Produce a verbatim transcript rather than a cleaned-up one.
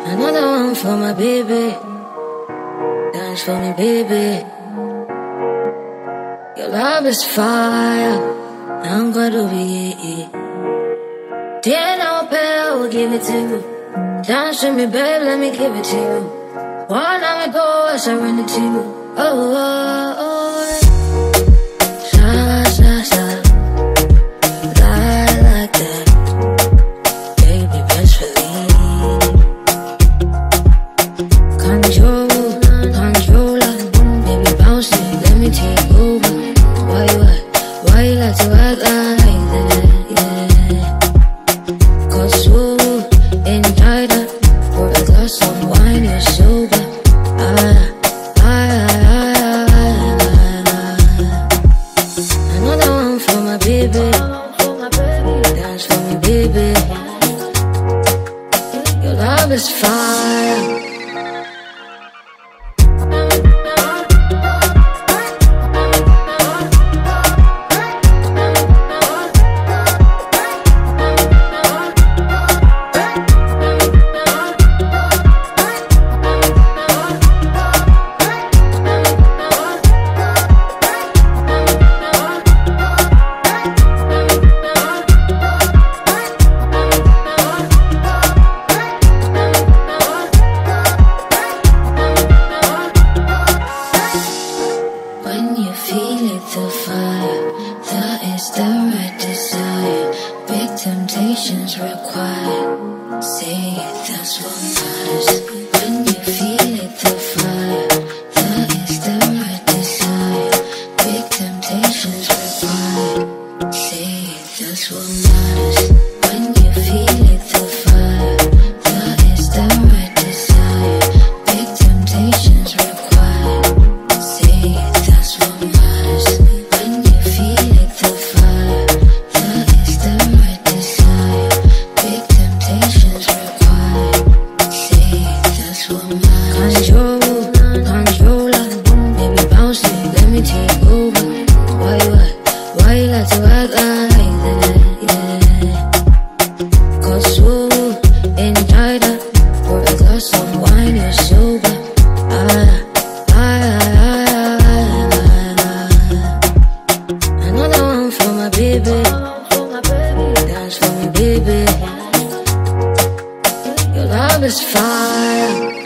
Another one for my baby. Dance for me, baby. Your love is fire. I'm gonna be it. Then I'll pay, I will give it to you. Dance with me, babe, let me give it to you. One of me go, I surrender to you. Oh, oh, oh. Sha, sha, sha. Lie like that. Baby, best believe. Control, controller. Baby, bounce it, let me take over. Why you act, why you like to act like that, yeah. Cause you ain't tied up. Pour a glass of wine, you're sober. Ah, ah, ah, ah, ah. Another one for my baby. Dance for me, baby. Your love is fire. When you feel it, the fire, that is the right desire. Big temptations required. Say it, that's what matters. When you feel it, the fire, that is the right desire. Big temptations required. Say it, that's what matters. When you feel it, the fire, that is the right desire. Big temptations required. Say it, that's what matters. When you feel it, the fire, that is the right desire. Big temptations required. Say it, that's what matters. Control, controller. Baby, bounce it, let me take over. Why you act, why you like to act like that, yeah. Cause you ain't tied up. Pour a glass of wine, you're sober. Ah, ah, ah, ah, ah. Another one for my baby. Dance for me, baby. Your love is fire.